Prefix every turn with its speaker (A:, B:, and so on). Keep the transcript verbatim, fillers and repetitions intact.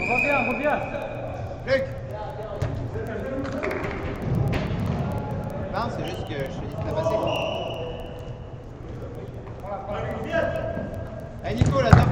A: Reviens, reviens.
B: Luc. Non, c'est juste que je te dis de la passer. Allez Nico, là, top.